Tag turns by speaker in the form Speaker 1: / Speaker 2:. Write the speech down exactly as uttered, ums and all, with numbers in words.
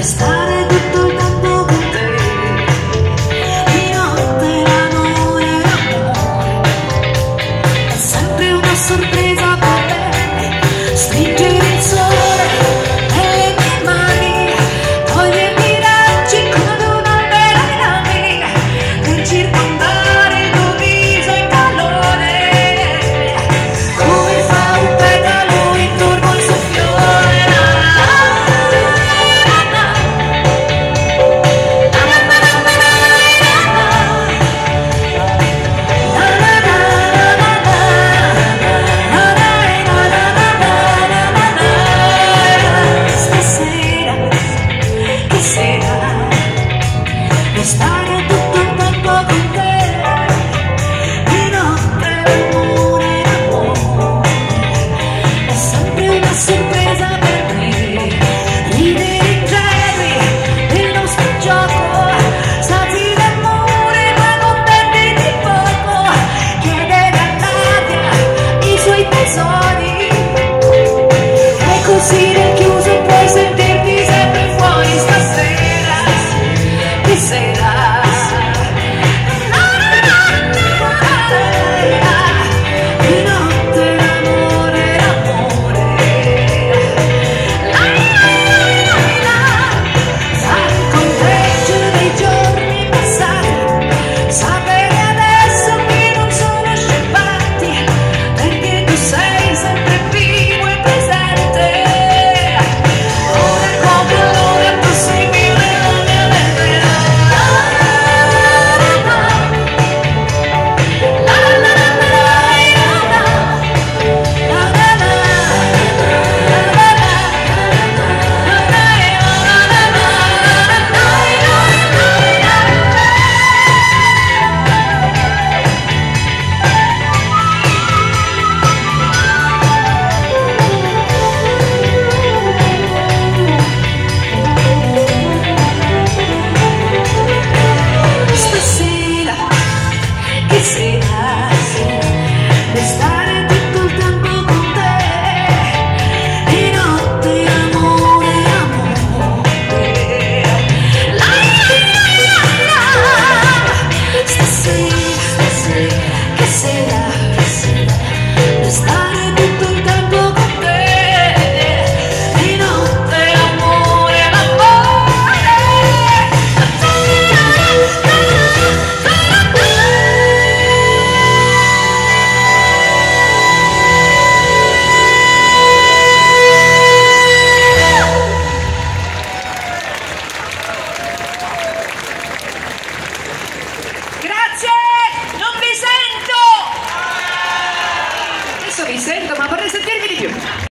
Speaker 1: restare tutto il tempo con te. Di notte l'amore, l'amore è sempre una sorpresa per me. Stringere il sole nelle mie mani, togliermi i raggi come un albero ai rami, per circondare il tuo viso in calore, come fa un petalo intorno al suo fiore. Stasera, che sera, restare tutto il tempo con te. Di notte l'amore, l'amore è sempre una sorpresa per me. Ridere ingenui del nostro gioco, sazi d'amore ma contenti di poco, chiedere all'aria i suoi tesori, e così nel chiuso puoi sentirti sempre fuori. Stasera, che sera, di notte l'amore, l'amore, fare il conteggio dei giorni passati, sapere adesso che non sono sceppati, perché tu sei sempre vivo e presente. Ora come allora tu sei mio e la mia mente. Stasera, che sera, restare tutto il tempo con te. Di notte amore, amore, la la la. Stasera, stasera, che sera, che sera, restare tutto il tempo con te. Di notte amore, l'amore. Grazie, non vi sento. Adesso vi sento, ma vorrei sentirvi di più.